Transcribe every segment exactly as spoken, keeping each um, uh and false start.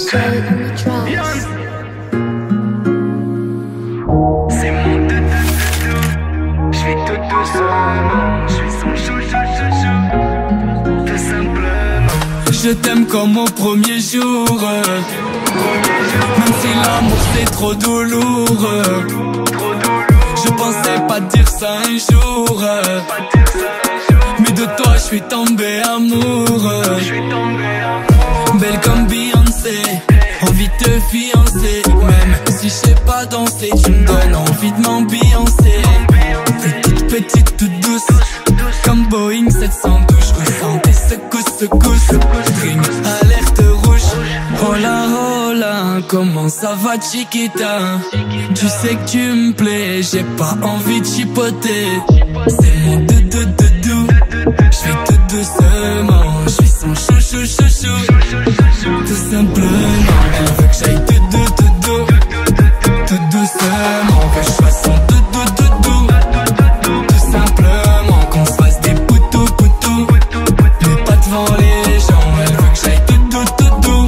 Jay on the tracks. C'est mon deux-deux-deux-deux. J'fais tout doucement. J'suis son chou chou chou chou. Tout simplement. Je t'aime comme au premier jour. Même si l'amour c'est trop douloureux. Je pensais pas dire ça un jour. Mais de toi je suis tombé amoureux. Belle comme Beyoncé, envie de te fiancer. Même si je sais pas danser, tu me donnes envie de m'ambiancer. T'es toute petite, toute douce, comme Boeing sept cent douze. Je ressens tes secousses, secousses. String, alerte rouge. Oh là, oh là, comment ça va chiquita? Tu sais que tu me plais, j'ai pas envie de chipoter. C'est mon deux-deux-deux-deux. J'fais tout doucement, j'suis son chou chou chou chou. Tout simplement, elle veut que j'aille tout doux tout doux. Tout doucement, que je sois son doudou doudou. Tout simplement, qu'on se fasse des poutous poutous. Mais pas devant les gens, elle veut que j'aille tout doux tout doux.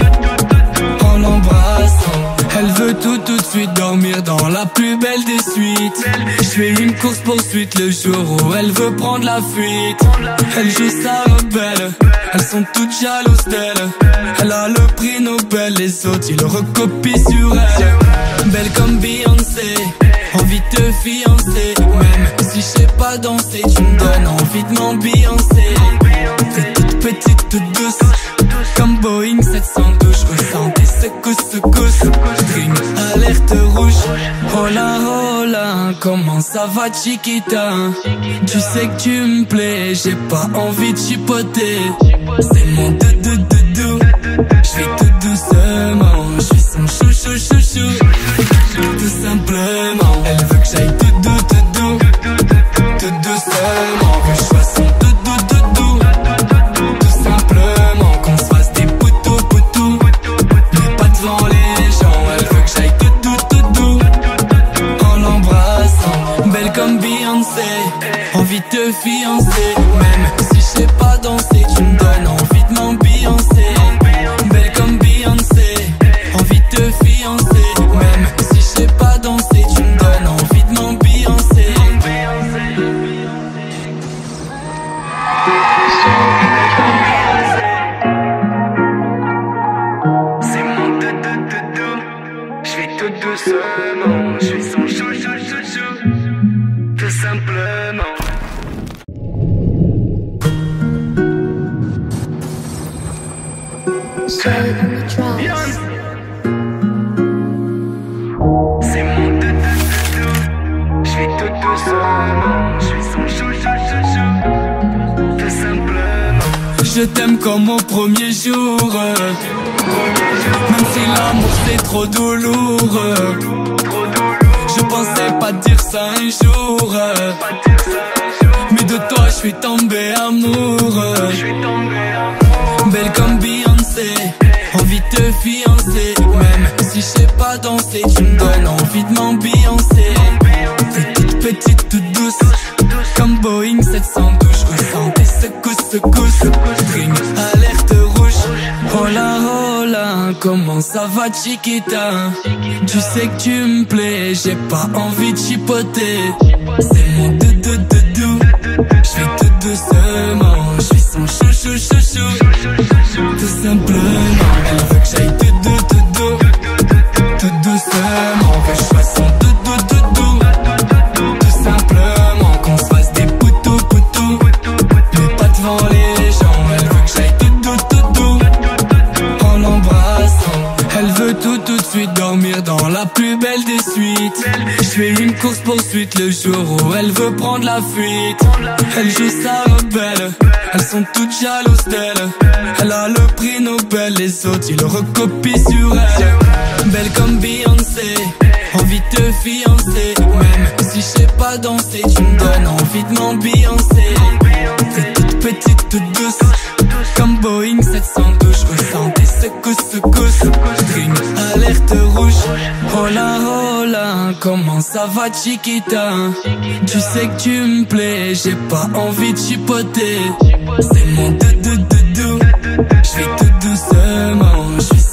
En l'embrassant, elle veut tout tout de suite dormir dans la plus belle des suites. J'fais une course poursuite le jour où elle veut prendre la fuite. Elle joue sa rebelle, elles sont toutes jalouses d'elle. Elle a le prix Nobel, les autres ils le recopient sur elle. Belle comme Beyoncé, envie de te fiancer. Même si je sais pas danser, tu me donnes envie de m'ambiancer. T'es toute petite, toute douce, comme Boeing sept cent douze. Je ressens tes secousses, secousses. String, alerte rouge. Oh là, oh là, comment ça va chiquita? Tu sais que tu me plais, j'ai pas envie de chipoter. C'est mon deux-deux-deux-deux. J'fais tout doucement, j'suis son chou chou chou chou. Tout simplement, elle veut que j'aille tout doux tout doux. Tout doucement, que je sois son doudou doudou. Tout simplement, qu'on se fasse des poutous poutous. Mais pas devant les gens, elle veut que j'aille tout doux tout doux. En l'embrassant, belle comme Beyoncé, envie de te fiancer. Même si je sais pas danser, tu me donnes envie de m'ambiancer. Belle comme Beyoncé, envie de te fiancer. Même si je sais pas danser, tu me donnes envie de m'ambiancer. C'est mon deux-deux-deux-deux. J'fais tout doucement. J'suis son chou chou chou chou. Tout simplement. Jay on the tracks. C'est mon deux-deux-deux-deux. J'fais tout doucement. J'suis son chou chou chou chou. Tout simplement. Je t'aime comme au premier jour. Même si l'amour c'est trop douloureux. Je pensais pas dire ça un jour. Mais de toi je suis tombé amoureux. Belle comme Beyoncé, envie de te fiancer. Même si je sais pas danser, tu me donnes envie de m'ambiancer. T'es toute petite, toute douce, comme Boeing sept cent douze. Je ressens tes secousses, secousses. String, alerte rouge. Oh là, oh là, comment ça va chiquita? Tu sais que tu me plais, j'ai pas envie de chipoter. C'est mon deux-deux-deux-deux. J'fais tout doucement, j'suis son chou chou chou chou. Tout simplement, elle veut que j'aille tout doux tout doux. Tout doucement, que je sois son doudou doudou. Tout simplement, qu'on se fasse des poutous poutous. Mais pas devant les gens, elle veut que j'aille tout doux tout doux. En l'embrassant, elle veut tout tout de suite dormir dans la plus belle des suites. J'fais une course poursuite le jour où elle veut prendre la fuite. Elle joue sa rebelle, elles sont toutes jalouses d'elle. Elle a le prix Nobel, les autres ils le recopient sur elle. Belle comme Beyoncé, envie de te fiancer. Même si je sais pas danser, tu me donnes envie de m'ambiancer. T'es toute petite, toute douce, comme Boeing sept cent douze. Je ressens tes secousses, secousses. String, alerte rouge. Oh là, oh là, comment ça va chiquita? Tu sais que tu me plais, j'ai pas envie de chipoter. C'est mon deux-deux-deux-deux. J'fais tout doucement, j'suis son chou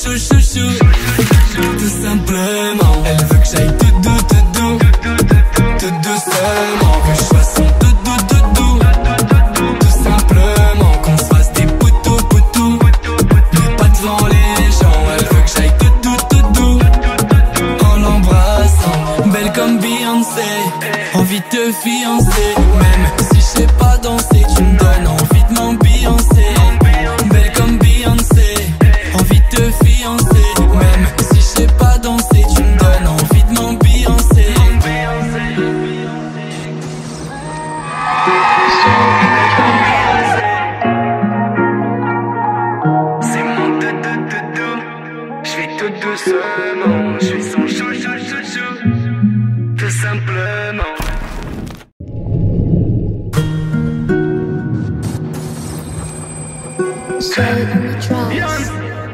chou chou chou. Tout simplement, elle veut que j'aille tout doux, tout doux, tout doucement, que je sois son tout doux, tout doux. Tout simplement, qu'on se fasse des poutous, poutous, mais pas devant les gens. Elle veut que j'aille tout doux, tout doux, en l'embrassant. Belle comme Beyoncé, envie de te fiancer. Même si je sais pas danser, tu me donnes envie de m'ambiancer. Belle comme Beyoncé, envie de te fiancer. Même si je sais pas danser, tu me donnes envie de m'ambiancer. C'est mon doudou, je suis tout doucement, je suis son chou chou chou chou, tout simplement. Jay on the tracks.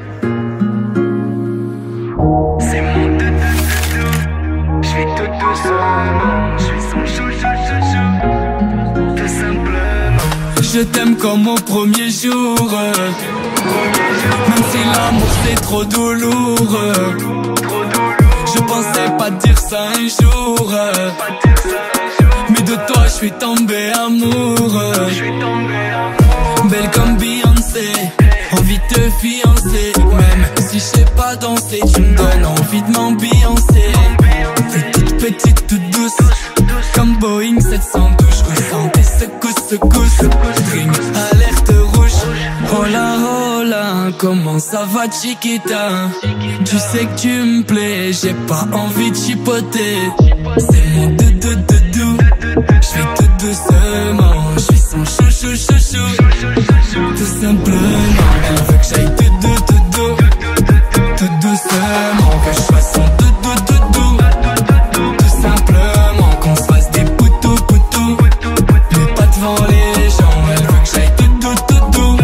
C'est mon doudou, je suis tout doucement, je suis son chou chou chou chou, tout simplement. Je t'aime comme au premier jour, même si l'amour c'est trop douloureux. Je pensais pas dire ça un jour, mais de toi je suis tombé amoureux. Belle comme Beyoncé, envie de te fiancer. Même si je sais pas danser, tu me donnes envie de m'ambiancer. T'es toute petite, toute douce, comme Boeing sept cent douze. Je ressens tes secousses, secousses. Dream, alerte rouge. Oh là, oh là, comment ça va Chiquita? Tu sais que tu me plais, j'ai pas envie de chipoter. C'est mon doudou, doudou, je fais tout doucement. Je suis son chou chou chou chou, tout simplement. Elle veut que j'aille tout doux, tout doux, tout doucement, que je sois son doudou, doudou, tout simplement. Qu'on se fasse des poutous, poutous, mais pas devant les gens. Elle veut que j'aille tout doux, tout doux,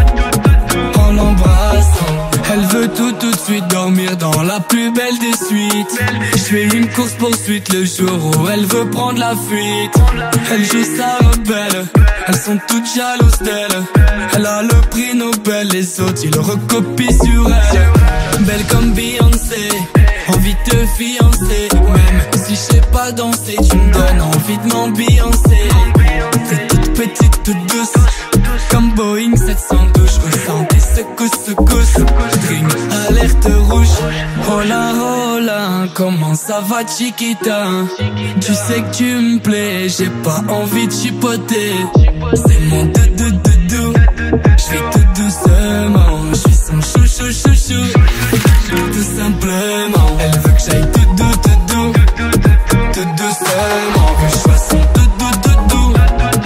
en l'embrassant. Elle veut tout tout de suite dormir dans la plus belle des suites. Je fais une course poursuite le jour où elle veut prendre la fuite. Elle joue sa rebelle, elles sont toutes jalouses d'elle. Elle a le prix Nobel, les autres ils le recopient sur elle. Belle comme Beyoncé, envie de te fiancer. Même si je sais pas danser, tu me donnes envie de m'ambiancer. T'es toute petite, toute douce, comme Boeing sept cent douze. Je ressens tes secousses, secousses. Dream, alerte rouge. Oh là, oh là, comment ça va Chiquita? Tu sais que tu me plais, j'ai pas envie de chipoter. C'est mon doudou, doudou, je fais tout doucement. Je suis son chou chou chou chou, tout simplement. Elle veut que j'aille tout doux, tout doux, tout doucement, que je sois son doudou, doudou,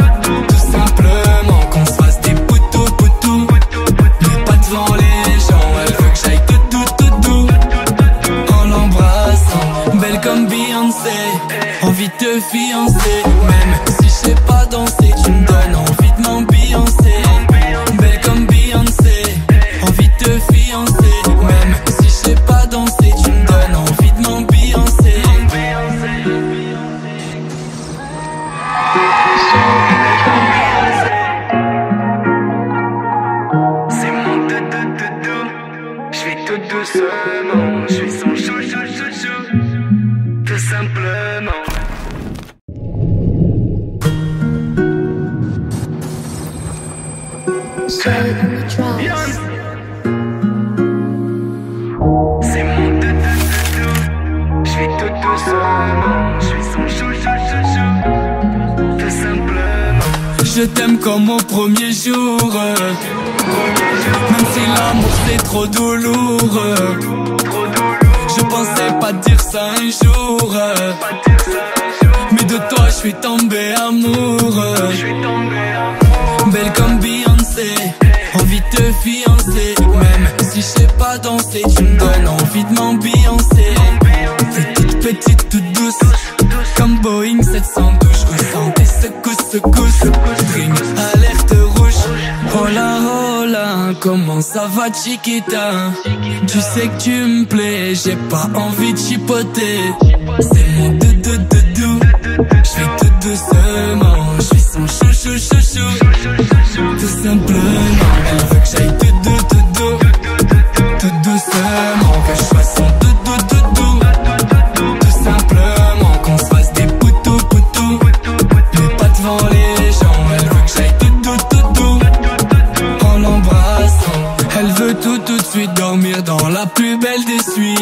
tout simplement. Qu'on se fasse des poutous, poutous, mais pas devant les gens. Elle veut que j'aille tout doux, tout doux, en l'embrassant. Belle comme Beyoncé, envie de te fiancer. Même si je sais pas danser, tu me donnes envie de m'ambiancer. Belle comme Beyoncé, envie de te fiancer. Même si je sais pas danser, tu me donnes envie de m'ambiancer. C'est mon doudou, doudou, je suis tout doucement, je suis son chou chou chou chou, tout simplement. Jay on the tracks. C'est mon doudou, doudou, je suis tout doucement, je suis son chou chou chou chou, tout simplement. Je t'aime comme au premier jour, même si l'amour c'est trop douloureux. Je pensais pas dire ça un jour, mais de toi je suis tombé amoureux. Belle comme Beyoncé, envie de te fiancer. Même si je sais pas danser, tu me donnes envie de m'ambiancer. T'es toute petite, toute douce, comme Boeing sept cent douze. Je ressens tes secousses, secousses. Dream, alerte rouge. Oh là, oh là, comment ça va Chiquita? Tu sais que tu me plais, j'ai pas envie de chipoter. C'est mon doudou, doudou, je fais tout doucement. Je suis son chou chou chou chou, tout simplement. Elle veut que j'aille tout doux, tout doux, tout doucement,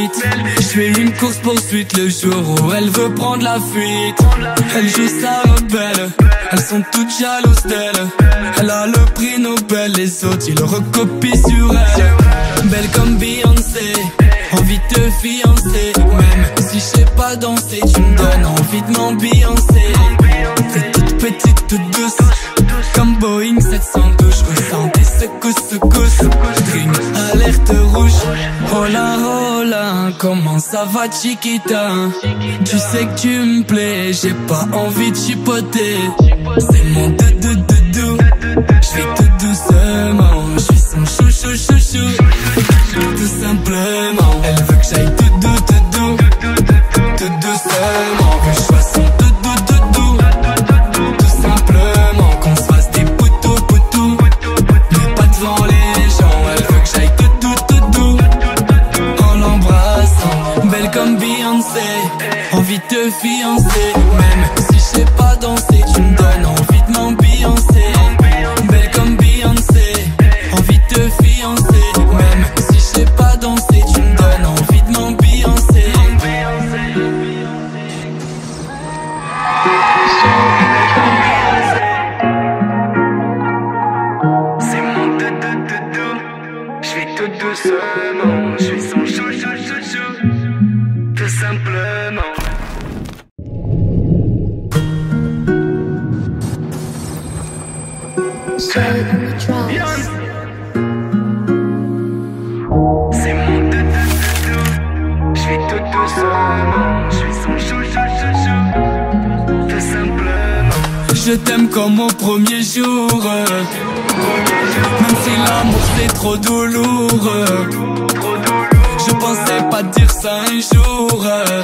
suite. Je fais une course poursuite le jour où elle veut prendre la fuite. Elle joue sa rebelle, elles sont toutes jalouses d'elle. Elle a le prix Nobel, les autres ils le recopient sur elle. Belle comme Beyoncé, envie de te fiancer. Même si je sais pas danser, tu me donnes envie de m'ambiancer. T'es toute petite, toute douce, comme Boeing sept cent douze. Je ressens tes secousses, secousses. String, alerte rouge. Hola, hola, comment ça va Chiquita? Tu sais que tu me plais, j'ai pas envie de chipoter. C'est mon doudou, doudou. J'fais tout doucement, j'suis son chouchou, chouchou. Tout simplement, elle veut que j'aille tout doux, tout doux. Tout doucement, que je sois son doudou, doudou. Tout simplement, qu'on se fasse des poutous, poutous. Mais pas devant les gens, elle veut que j'aille tout doux, tout doux. En l'embrassant, belle comme Beyoncé, envie de te fiancer. Même si je sais pas danser, tu me donnes envie de m'ambiancer. Belle comme Beyoncé, envie de te fiancer. Même si je sais pas danser, tu me donnes envie de m'ambiancer. C'est mon doudou, doudou. J'fais tout doucement, j'suis son chou, chou, chou, chou. Tout simplement. Straight on the tracks. C'est mon doudou, doudou. J'fais tout doucement, j'suis son chou, chou, chou, chou. Tout simplement. Je t'aime comme au premier jour, même si l'amour c'est trop douloureux. Je pensais pas dire ça un jour,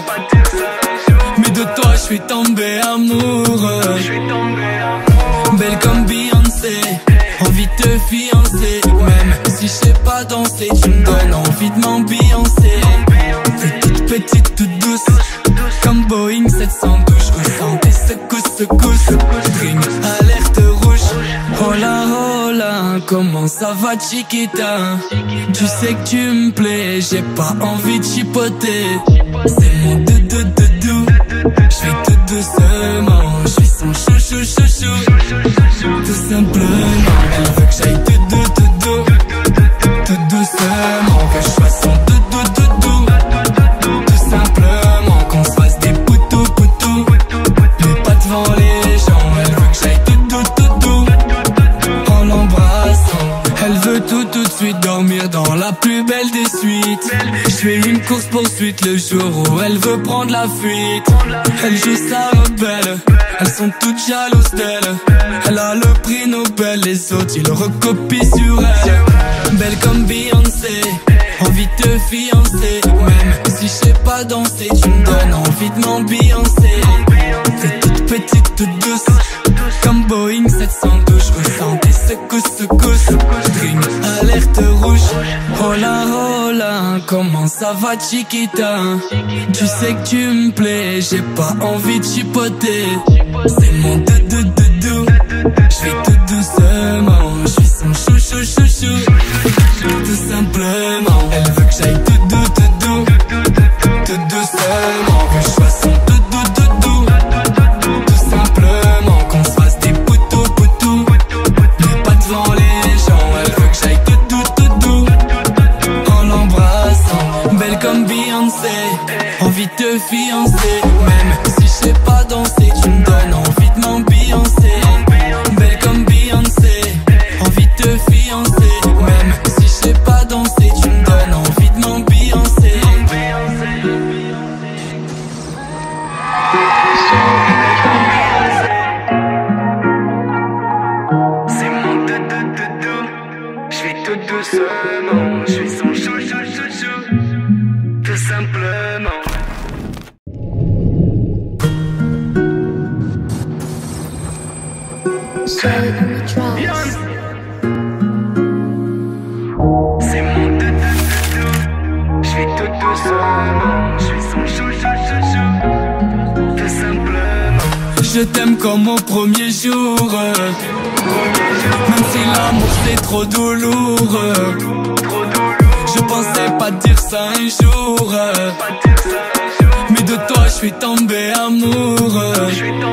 mais de toi je suis tombé amoureux. Belle comme Beyoncé, envie de te fiancer. Même si je sais pas danser, tu me donnes envie de m'ambiancer. T'es toute petite, toute douce, comme Boeing sept cent douze. Je ressens tes secousses, secousses. String, alerte rouge. Hola, hola, comment ça va Chiquita? Tu sais que tu me plais, j'ai pas envie de chipoter. C'est mon doudou, doudou. J'fais tout doucement, j'suis son chouchou, chouchou. Tout simplement, elle veut que j'aille tout doux, tout doux. Tout doucement, que je sois son doudou, doudou. Tout simplement, qu'on se fasse des poutous, poutous. Mais pas devant les gens, elle veut que j'aille tout doux, tout doux. En l'embrassant, elle veut tout tout de suite dormir dans la plus belle des suites. Je fais une course poursuite le jour où elle veut prendre la fuite. Elle joue sa rebelle, elles sont toutes jalouses d'elle. Elle a le prix Nobel, les autres ils le recopient sur elle. Belle comme Beyoncé, envie de te fiancer. Même si je sais pas danser, tu me donnes envie de m'ambiancer. T'es toute petite, toute douce, comme Boeing sept cent douze. Je ressens tes secousses, secousses. String, alerte rouge. Hola, hola, comment ça va Chiquita? Tu sais que tu me plais, j'ai pas envie de chipoter. C'est mon doudou, doudou. J'fais tout doucement, j'suis son chouchou, chouchou. Tout simplement, elle veut que j'aille tout doux, tout doux. Tout doucement, que je sois son doudou, doudou. Tout simplement, qu'on se fasse des poutous, poutous. Mais pas devant les gens, elle veut que j'aille tout doux, tout doux. En l'embrassant, belle comme Beyoncé, envie de te fiancer. Même si je sais pas danser, tu me donnes envie de m'ambiancer. Belle comme Beyoncé, envie de te fiancer. Même si je sais pas danser, tu me donnes envie de m'ambiancer. C'est mon doudou, doudou. J'fais tout doucement, j'suis son chou, chou, chou, chou. Tout simplement. Straight on the tracks. C'est mon doudou, doudou. J'fais tout doucement, j'suis son chou, chou, chou, chou. Tout simplement. Je t'aime comme au premier jour, même si l'amour c'est trop douloureux. Je pensais pas dire ça un jour, mais de toi je suis tombé amoureux.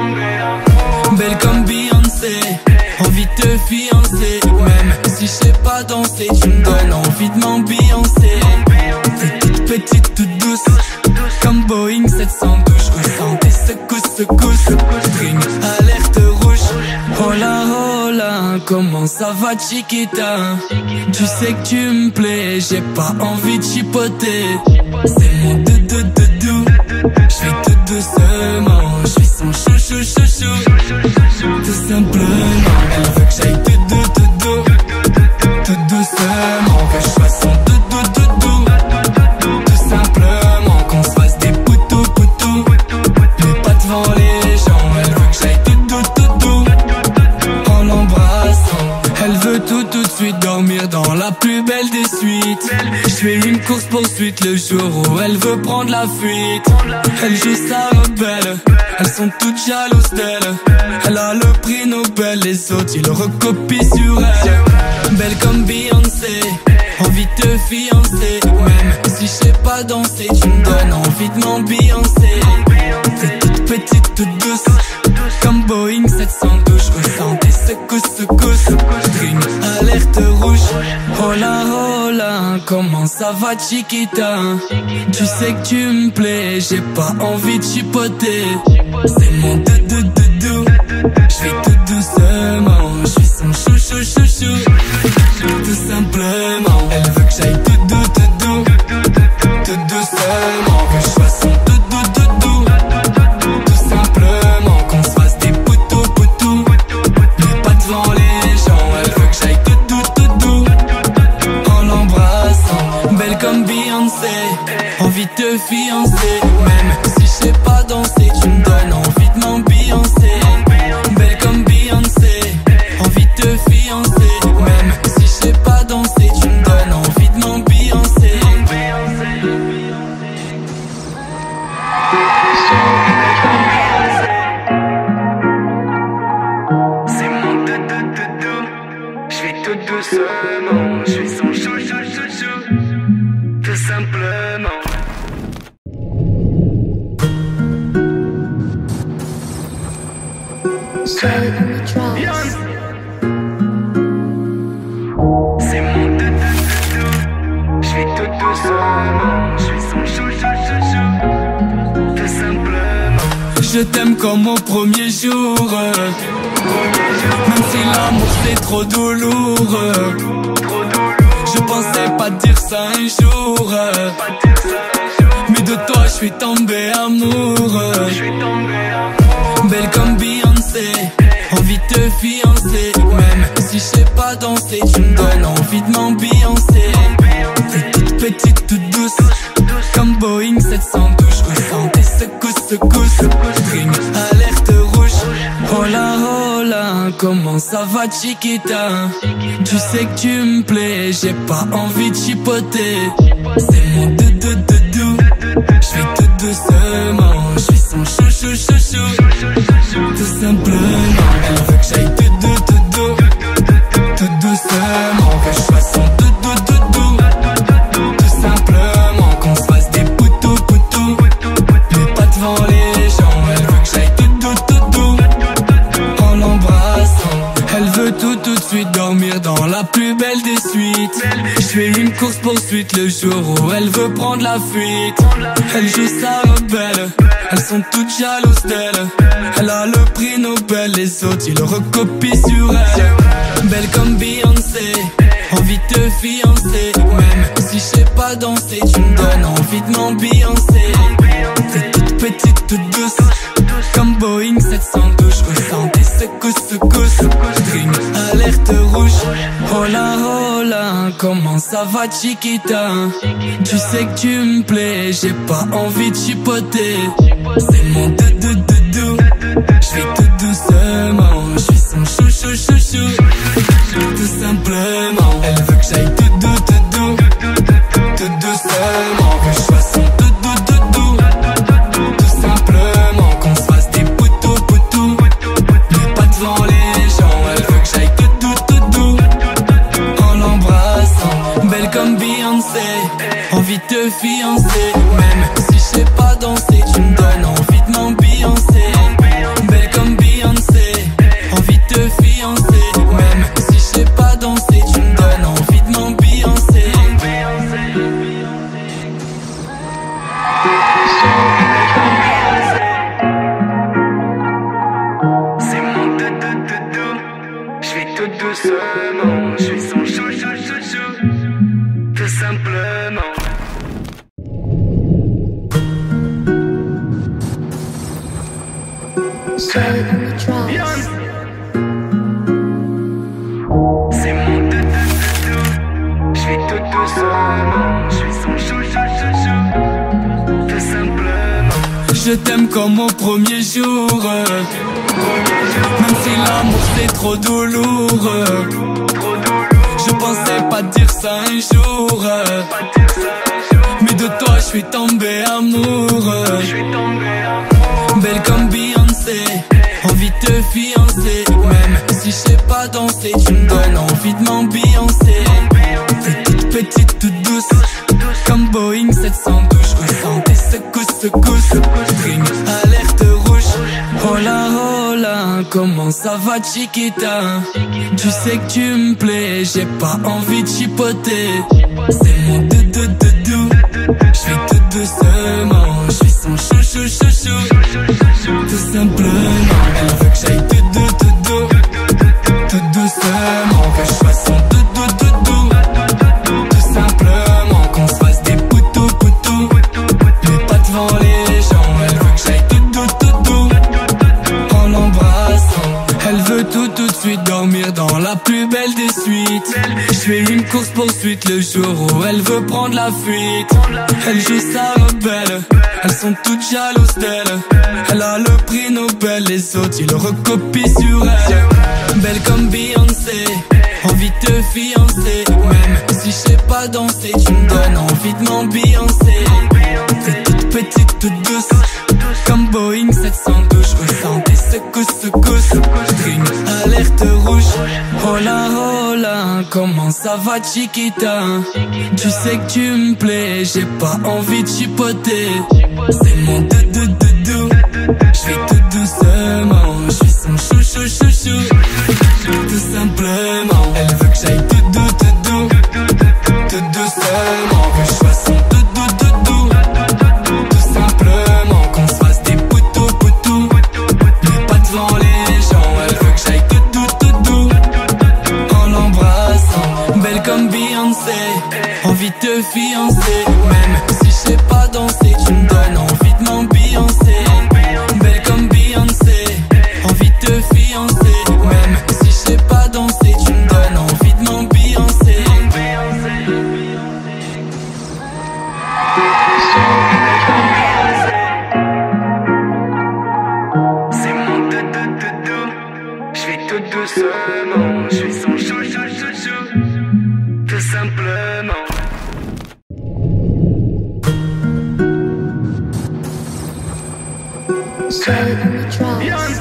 Belle comme Beyoncé, envie de te fiancer. Même si je sais pas danser, tu me donnes envie de m'ambiancer. T'es toute petite, toute douce, comme Boeing sept cent douze. Je ressens tes secousses, secousses. String, alerte rouge. Oh là, oh là, comment ça va Chiquita? Tu sais que tu me plais, j'ai pas envie de chipoter. C'est mon doudou doudou, j'fais tout doucement. J'suis son chou chou chou chou, tout simplement. Elle veut que j'aille tout doux tout doux, tout doucement. Que je sois son doudou doudou, tout simplement. Qu'on se fasse des poutous poutous, mais pas devant les gens. Elle veut que j'aille tout doux tout doux, en l'embrassant. Elle veut tout tout de suite dormir dans la plus belle des suites. Je fais une course poursuite le jour où elle veut prendre la fuite. Elle joue sa rebelle, elles sont toutes jalouses d'elle. Elle a le prix Nobel, les autres ils le recopient sur elle. Belle comme Beyoncé, envie de te fiancer. Même si je sais pas danser, tu me donnes envie de m'ambiancer. T'es toute petite, toute douce, comme Boeing sept cent douze. Je ressens tes secousses, secousses. String, alerte rouge. Oh là, oh là, comment ça va Chiquita? Tu sais que tu me plais, j'ai pas envie de chipoter. C'est mon doudou doudou, j'fais tout doucement. J'suis son chou chou chou chou, tout simplement. Elle veut que j'aille tout doux tout doux, tout doucement. Que je sois son doudou doudou, tout simplement. Qu'on se fasse des poutous poutous, mais pas devant les gens. Elle veut que j'aille tout doux tout doux, en l'embrassant. Belle comme Beyoncé, envie de te fiancer. Même si je sais pas danser, tu me donnes envie de m'ambiancer. Belle comme Beyoncé, envie de te fiancer. Même si je sais pas danser, tu me donnes envie de m'ambiancer. C'est mon doudou doudou, j'fais tout doucement. J'suis son chou chou chou chou, tout simplement. Sway on the drums. C'est mon doudou doudou, j'fais tout doucement. J'suis son chou chou chou chou, tout simplement. Je t'aime comme au premier jour, même si l'amour c'est trop douloureux. Je pensais pas dire ça un jour, mais de toi je suis tombé amoureux. Belle comme Beyoncé, envie de te fiancer. Même si je sais pas danser, tu me donnes envie de m'ambiancer. T'es toute petite, toute douce, comme Boeing sept cent douze. Je ressens tes secousses, secousses. String, alerte rouge. Oh là, oh là, comment ça va Chiquita? Tu sais que tu me plais, j'ai pas envie de chipoter. C'est mon doudou doudou, j'fais tout doucement. J'suis son chou chou chou chou, tout simplement. Elle veut que j'aille tout doux tout doux, tout doucement. Que je sois son doudou doudou, tout simplement. Qu'on se fasse des poutous poutous, mais pas devant les gens. Elle veut que j'aille tout doux tout doux, en l'embrassant. Elle veut tout tout de suite dormir dans la plus belle des suites. Je fais une course poursuite le jour où elle veut prendre la fuite. Elle joue sa rebelle, elles sont toutes jalouses d'elle. Elle a le prix Nobel, les autres ils le recopient sur elle. Belle comme Beyoncé, envie de te fiancer. Même si je sais pas danser, tu me donnes envie de m'ambiancer. T'es toute petite, toute douce, comme Boeing sept cent douze. Je ressens tes secousses, secousses. String, alerte rouge. Oh là, oh là, comment ça va Chiquita? Tu sais que tu me plais, j'ai pas envie de chipoter. C'est mon doudou doudou, j'fais tout doucement. J'suis son chou chou chou chou, tout simplement. Elle veut que j'aille tout doux tout doux, tout doucement. Que je sois son doudou doudou, tout simplement. Qu'on se fasse des poutous poutous, mais pas devant les gens. Elle veut que j'aille tout doux tout doux, en l'embrassant. Belle comme Beyoncé, fiancer. Même si je sais pas danser, tu me donnes envie de m'ambiancer. Belle comme Beyoncé, envie de te fiancer. Même si je sais pas danser, tu me donnes envie de m'ambiancer. C'est mon doudou, je suis tout doucement, je suis son chou chou chou chou, tout simplement. Jay on the drums. C'est mon doudou, je suis tout doucement, je suis son chou chou chou chou, tout simplement. Je t'aime comme au premier jour, même si l'amour c'est trop douloureux. Je pensais pas dire ça un jour, mais de toi je suis tombé amoureux. Belle comme Beyoncé, envie de te fiancer. Même si je sais pas danser, tu me donnes envie de m'ambiancer. T'es toute petite, toute douce, comme Boeing sept cent douze. Je ressens tes secousses, secousses. String, alerte rouge. Hola, hola, comment ça va Chiquita? Tu sais que tu me plais, j'ai pas envie de chipoter. C'est mon doudou, doudou, je fais tout doucement. Je suis son chou, chou, chou, chou, tout simplement. Elle veut que j'aille tout doux, tout doux, tout doucement. Que je sois son doudou, doudou, tout simplement. Qu'on se fasse des poutous, poutous, mais pas devant les gens. Elle veut que j'aille tout doux, tout doux, en l'embrassant. Elle veut tout, tout de suite dormir dans la plus belle des suites. Je fais une course poursuite le jour où elle veut prendre la fuite. Elle joue sa rebelle, elles sont toutes jalouses d'elle. Elle a le prix Nobel, les autres ils le recopient sur elle. Belle comme Beyoncé, envie de te fiancer. Même si je sais pas danser, tu me donnes envie de m'ambiancer. T'es toute petite, toute douce, comme Boeing sept cent douze. Je ressens tes secousses, secousses. String, alerte rouge. Hola, hola, comment ça va Chiquita? Tu sais que tu me plais, j'ai pas envie de chipoter. C'est mon doudou, doudou, je fais tout doucement. Je suis son chou, chou, chou, chou, tout simplement. Elle veut que j'aille tout doux, tout doux, tout doucement. Que je sois son doudou, doudou, tout simplement. Qu'on se fasse des poutous, poutous, mais pas devant les gens. Elle veut que j'aille tout doux, tout doux, en l'embrassant. Belle comme Beyoncé, envie de te fiancer. Même si je sais pas danser, tu me donnes envie de m'ambiancer. Belle comme Beyoncé, envie de te fiancer. Même si je sais pas danser, tu me donnes envie de m'ambiancer. C'est mon doudou, doudou, je suis tout doucement, je suis son chou chou chou chou, tout simplement. Jay on the drums.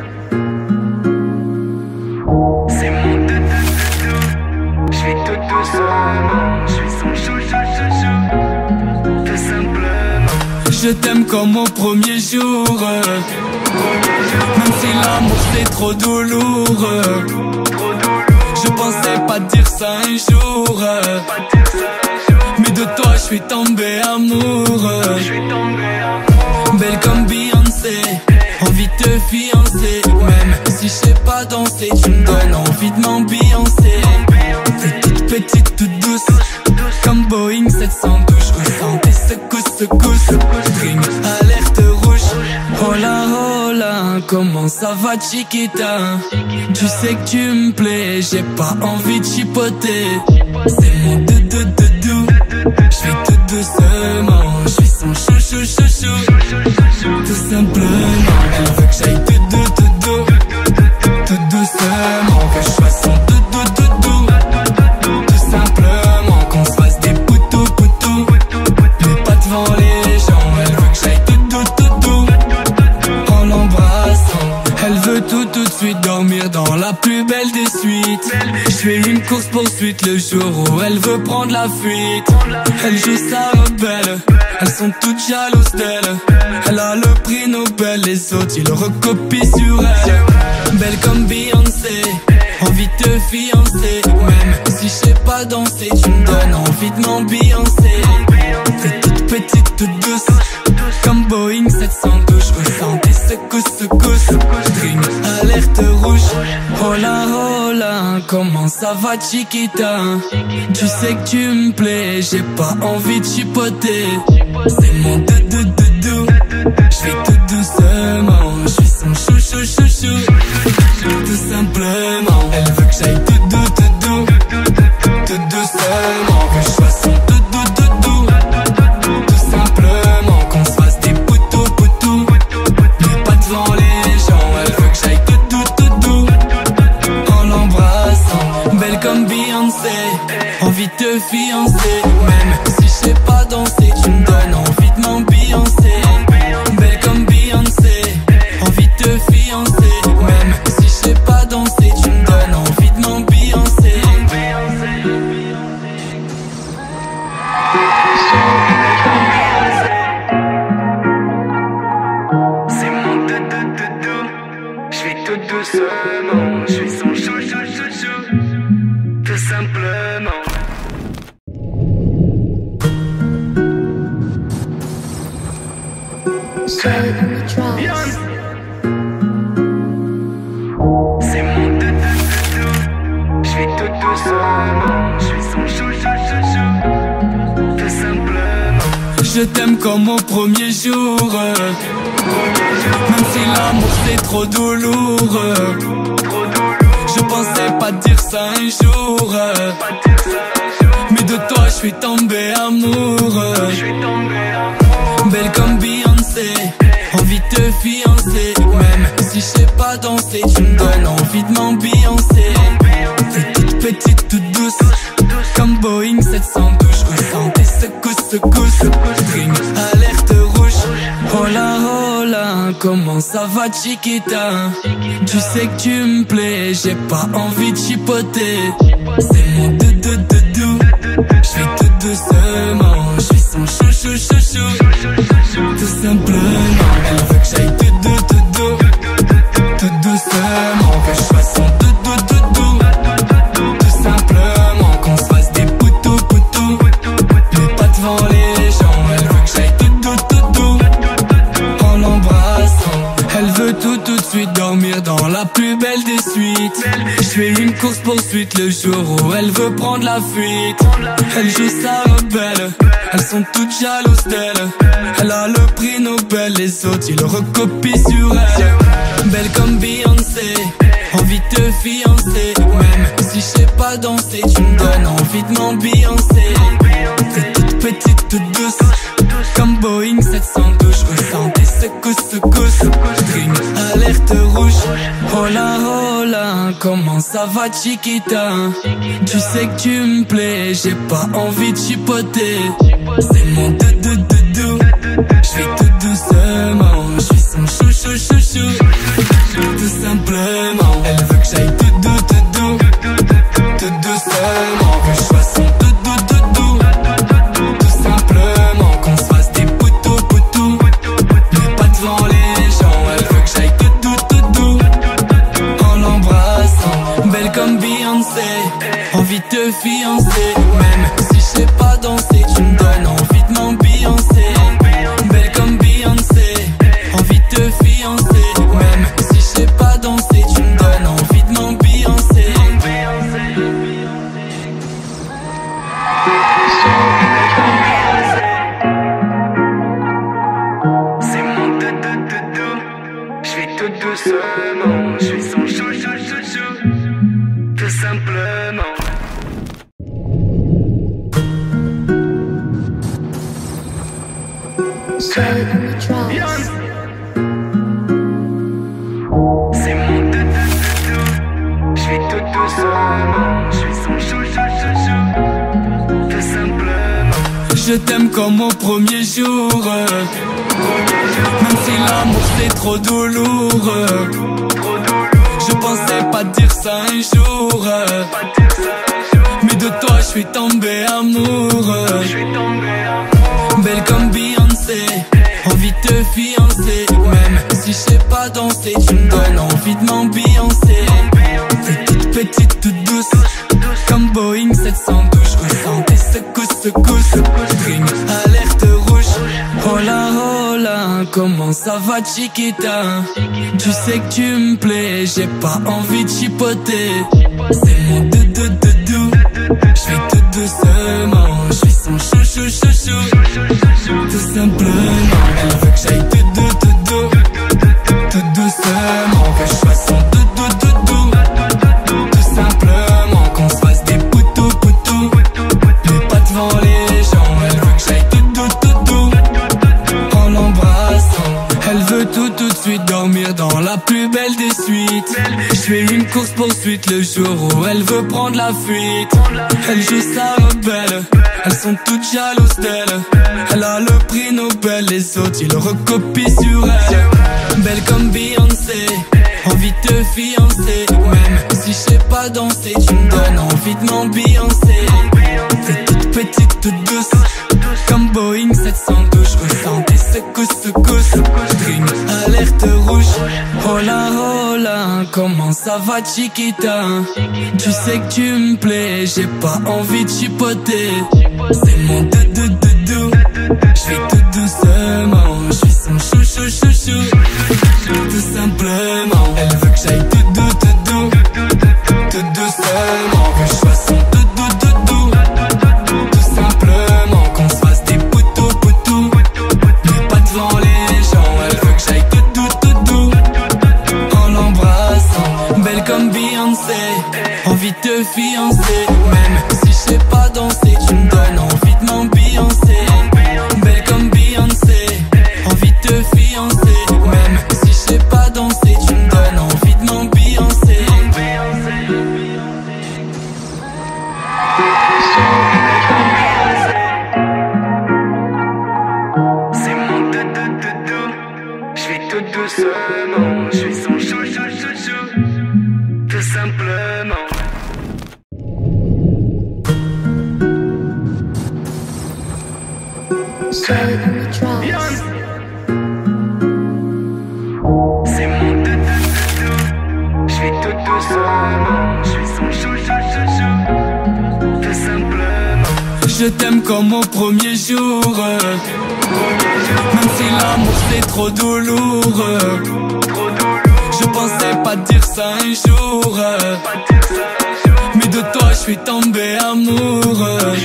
C'est mon doudou, doudou, je suis tout doucement, je suis son chou chou chou chou, tout simplement. Je t'aime comme au premier jour, même si l'amour c'est trop douloureux. Je pensais pas dire ça un jour, mais de toi je suis tombé amoureux. Belle comme Beyoncé, envie de te fiancer. Même si je sais pas danser, tu me donnes envie de m'ambiancer. T'es toute petite, toute douce, comme Boeing sept cent douze. Je ressens tes secousses, secousses. String, alerte rouge. Hola, hola, comment ça va Chiquita? Tu sais que tu me plais, j'ai pas envie de chipoter. C'est mon doudou, doudou, je fais tout doucement. Je suis son chou, chou, chou, chou, tout simplement. Elle veut que j'aille tout doux, tout doux, tout doucement. Que je sois son doudou, doudou, tout simplement. Qu'on se fasse des poutous, poutous, mais pas devant les gens. Elle veut que j'aille tout doux, tout doux, en l'embrassant. Elle veut tout, tout de suite dormir dans la plus belle des suites. Je fais fais une course poursuite le jour où elle veut prendre la fuite. Elle joue sa rebelle, elles sont toutes jalouses d'elle. Elle a le prix Nobel, les autres ils le recopient sur elle. Belle comme Beyoncé, envie de te fiancer. Même si je sais pas danser, tu me donnes envie de m'ambiancer. T'es toute petite, toute douce, comme Boeing sept cent douze. Je ressens tes secousses, secousses. String, alerte rouge. Hola, hola, comment ça va Chiquita? Tu sais que tu me plais, j'ai pas envie de chipoter. C'est mon doudou doudou, j'fais tout doucement. J'suis son chou chou chou chou, tout simplement. Elle veut que j'aille tout doux tout doux, tout doucement. Que je sois son doudou doudou, tout simplement. Qu'on se fasse des poutous poutous, mais pas devant les gens. Elle veut que j'aille tout doux tout doux, en l'embrassant. Belle comme Beyoncé, envie de te fiancer. Même si je sais pas danser, tu me donnes envie de m'ambiancer. Belle comme Beyoncé, envie de te fiancer. Même si je sais pas danser, tu me donnes envie de m'ambiancer. C'est mon doudou doudou, j'fais tout doucement. J'suis son chou chou chou chou, tout simplement. Jay on the drums. C'est mon doudou doudou, j'fais tout doucement. J'suis son chou chou chou chou, tout simplement. Je t'aime comme au premier jour, même si l'amour c'est trop douloureux. Je pensais pas dire ça un jour, mais de toi je suis tombé amoureux. Belle comme Beyoncé, envie de te fiancer. Même si je sais pas danser, tu me donnes envie de m'ambiancer. T'es toute petite, toute douce, comme Boeing sept cent douze. Je ressens tes secousses, secousses. String, alerte rouge. Hola, hola, comment ça va Chiquita? Tu sais que tu me plais, j'ai pas envie de chipoter. C'est mon doudou doudou, j'fais tout doucement. J'suis son chou chou chou chou, tout simplement. Elle veut que j'aille tout doux tout doux, tout doucement. Que je sois son doudou doudou, tout simplement. Qu'on se fasse des poutous poutous, mais pas devant les gens. Elle veut que j'aille tout doux tout doux, en l'embrassant. Elle veut tout tout de suite dormir dans la plus belle des suites. Je fais une course poursuite le jour où elle veut prendre la fuite. Elle joue sa rebelle, elles sont toutes jalouses d'elle. Elle a le prix Nobel, les autres ils le recopient sur elle. Belle comme Beyoncé, envie de te fiancer. Même si je sais pas danser, tu me donnes envie de m'ambiancer. T'es toute petite, toute douce, comme Boeing sept cent douze. Je ressens tes secousses, secousses. String, alerte rouge. Hola, hola, comment ça va Chiquita? Tu sais que tu me plais, j'ai pas envie de chipoter. C'est mon doudou doudou, j'fais tout doucement. J'suis son chou chou chou chou, tout simplement. Elle veut que j'aille tout doux tout doux, tout doucement. Que je sois son doudou doudou, tout simplement. Qu'on se fasse des poutous poutous, mais pas devant les gens. Elle veut que j'aille tout doux tout doux, en l'embrassant. Belle comme Beyoncé, envie de te fiancer. Même si je sais pas danser, tu me donnes envie de m'ambiancer. Belle comme Beyoncé, envie de te fiancer. Même si je sais pas danser, tu me donnes envie de m'ambiancer. C'est mon doudou doudou, j'fais tout doucement. J'suis son chou chou chou chou, tout simplement. Jay on the drums. C'est mon doudou doudou, j'fais tout doucement. J'suis son chou chou chou chou, tout simplement. Je t'aime comme au premier jour, même si l'amour c'est trop douloureux. Je pensais pas dire ça un jour, suis tombé amoureux. Belle comme Beyoncé, envie de te fiancer. Même si je sais pas danser, tu me donnes envie de m'ambiancer. T'es toute petite, toute douce, comme Boeing sept cent douze. Je ressens tes secousses, secousses. String, alerte rouge. Oh là, oh là, comment ça va Chiquita? Tu sais que tu me plais, j'ai pas envie de chipoter. C'est mon doudou doudou, j'fais tout doucement. J'suis son chou chou chou chou, tout simplement. Elle veut que j'aille tout doux tout doux, tout doucement. Que je sois son doudou doudou, tout simplement. Qu'on se fasse des poutous poutous, mais pas devant les gens. Elle veut que j'aille tout doux tout doux, en l'embrassant. Elle veut tout tout de suite dormir dans la plus belle des suites. Je fais une course poursuite le jour où elle veut prendre la fuite. Elle joue sa rebelle, elles sont toutes jalouses d'elle. Elle a le prix Nobel, les autres ils le recopient sur elle. Belle comme Beyoncé, envie de te fiancer. Même si je sais pas danser, tu me donnes envie de m'ambiancer. T'es toute petite, toute douce, comme Boeing sept cent douze. Je ressens tes secousses, secousses. String, alerte rouge. Oh là, oh là, comment ça va Chiquita? Tu sais que tu me plais, j'ai pas envie de chipoter. C'est mon doudou doudou, j'fais tout doucement. J'suis son chou chou chou chou, tout simplement. Elle veut que j'aille tout doux tout doux, tout doucement. Que je sois son doudou doudou, tout simplement. Qu'on se fasse des poutous poutous, mais pas devant les gens. Elle veut que j'aille tout doux tout doux, en l'embrassant. Belle comme Beyoncé, envie de te fiancer. Même si je sais pas danser, tu me donnes envie de m'ambiancer. Belle comme Beyoncé, envie de te fiancer. Même si je sais pas danser, tu me donnes envie de m'ambiancer. C'est mon doudou doudou, j'fais tout doucement. J'suis son chou chou chou chou, tout simplement. Jay on the tracks. C'est mon doudou doudou, j'fais tout doucement. J'suis son chou chou chou chou, tout simplement. Je t'aime comme au premier jour, même si l'amour c'est trop douloureux. Je pensais pas dire ça un jour, mais de toi je suis tombé amoureux.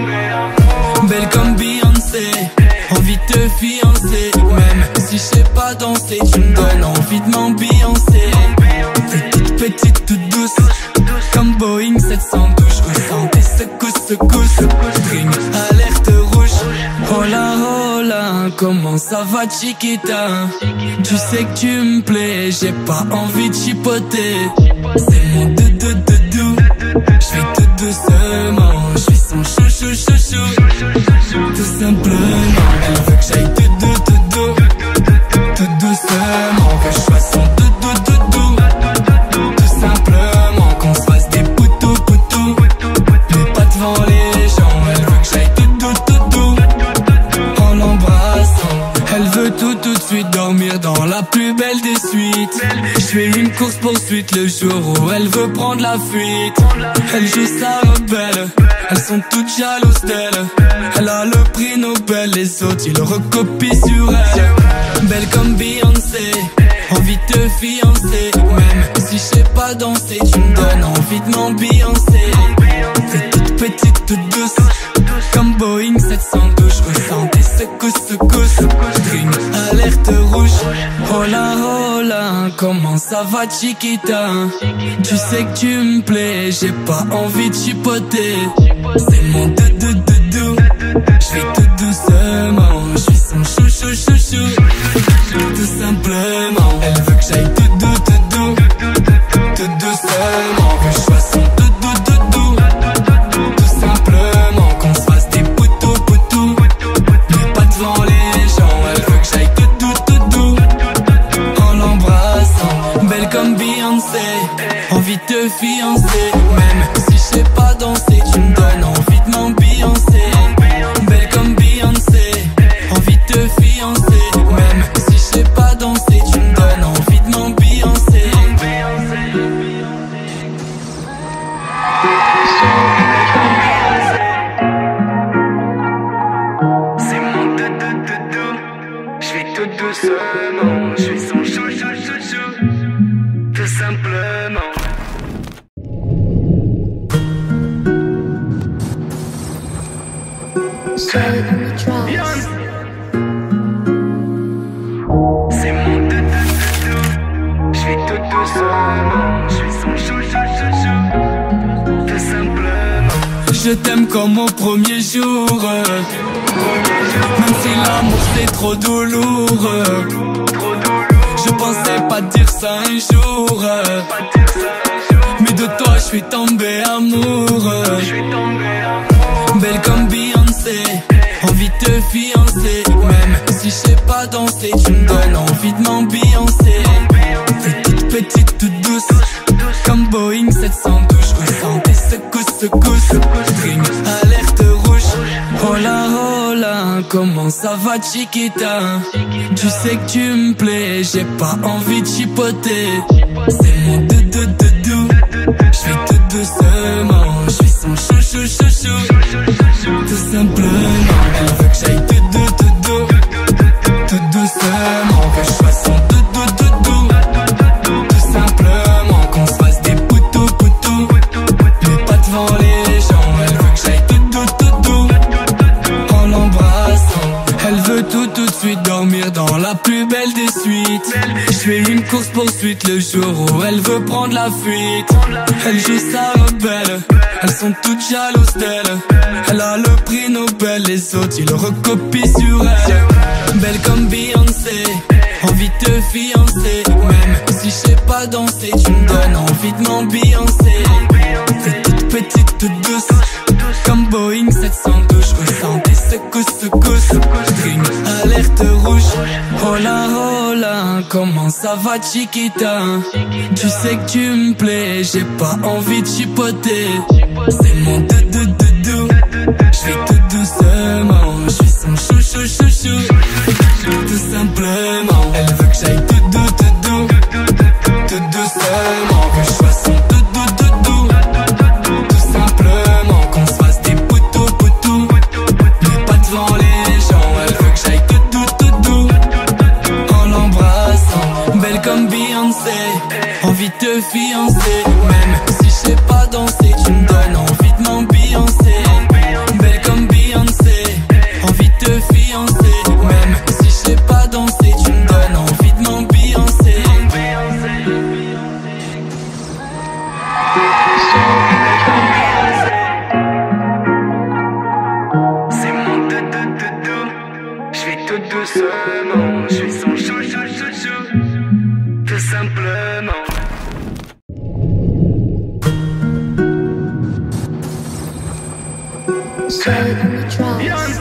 Belle comme Beyoncé, envie de te fiancer. Même si je sais pas danser, tu me donnes envie de m'ambiancer. T'es toute petite, toute douce, comme Boeing sept cent douze. Je ressens tes secousses, secousses. String, alerte rouge. Oh là, oh là, comment ça va Chiquita? Tu sais que tu me plais, j'ai pas envie de chipoter. C'est mon doudou doudou, j'fais tout doucement. J'suis son chou chou chou chou, tout simplement. Elle veut que j'aille tout doux tout doux, tout doucement. Que je sois son doudou doudou, tout simplement. Qu'on se fasse des poutous poutous, mais pas devant les gens. Elle veut que j'aille tout doux tout doux, en l'embrassant. Elle veut tout tout de suite dormir dans la plus belle des suites. Je fais une course poursuite le jour où elle veut prendre la fuite. Elle joue sa rebelle, elles sont toutes jalouses d'elle. Elle a le prix Nobel, les autres ils le recopient sur elle. Belle comme Beyoncé, envie de te fiancer. Même si je sais pas danser, tu me donnes envie de m'ambiancer. T'es toute petite, toute douce, comme Boeing sept cent douze. Je ressens tes secousses, secousses. String, alerte rouge. Oh là, oh là, comment ça va Chiquita? Tu sais que tu me plais, j'ai pas envie de chipoter. C'est mon doudou doudou, j'fais tout doucement. J'suis son chou chou chou chou, tout simplement. Elle veut que j'aille tout doux tout doux, tout doucement. Que je sois son doudou doudou, tout simplement. Qu'on se fasse des poutous poutous, mais pas devant les gens. Elle veut que j'aille tout doux tout doux, en l'embrassant. Belle comme Beyoncé, envie de te fiancer. Même si je sais pas danser, tu me donnes envie Jay on the drums. C'est mon doudou doudou. Je suis tout doucement. Je suis son chou chou chou chou. Tout simplement. Je t'aime comme au premier jour. Même si l'amour c'est trop douloureux. Je pensais pas dire ça un jour. Mais de toi je suis tombé amoureux. Belle comme Beyoncé, envie de te fiancer. Même si je sais pas danser, tu me donnes envie de m'ambiancer. T'es toute petite, toute douce, comme Boeing sept cent douze. Je ressens tes secousses, secousses. String, alerte rouge. Oh là, oh là, comment ça va Chiquita? Tu sais que tu me plais, j'ai pas envie de chipoter. C'est mon doudou doudou. Je fais tout doucement, je suis son chou chou chou chou. Tout simplement, elle veut que j'aille tout doux tout doux. Tout doucement, que je sois son doudou doudou. Tout simplement, qu'on se fasse des poutous poutous. Mais pas devant les gens, elle veut que j'aille tout doux tout doux. En l'embrassant, elle veut tout tout de suite dormir dans la plus belle des suites. Je fais une course poursuite le jour où elle veut prendre la fuite. Elle joue sa rebelle, elles sont toutes jalouses d'elle. Elle a le prix Nobel, les autres ils le recopient sur elle. Belle comme Beyoncé, envie de te fiancer. Même si je sais pas danser, tu me donnes envie de m'ambiancer. T'es toute petite, toute douce, comme Boeing sept cent douze. Je ressens tes secousses, secousses. String, alerte rouge. Oh là, oh là, comment ça va Chiquita? Tu sais que tu me plais, j'ai pas envie de chipoter. C'est mon doudou doudou. Je fais tout doucement, je suis son chou chou chou chou. Tout simplement, elle veut que j'aille tout doux tout doux. Tout doucement, que je sois son doudou doudou. Tout simplement, qu'on se fasse des poutous poutous. Mais pas devant les gens, elle veut que j'aille tout doux tout doux. En l'embrassant, belle comme Beyoncé, envie de te fiancer. Même si je sais pas danser, tu me donnes envie de m'ambiancer. Belle comme Beyoncé, envie de te fiancer. Même si je sais pas danser, tu me donnes envie de m'ambiancer. C'est mon doudou doudou. Je suis tout doucement. Je suis son chou chou chou chou. Tout simplement. Jay on the drums.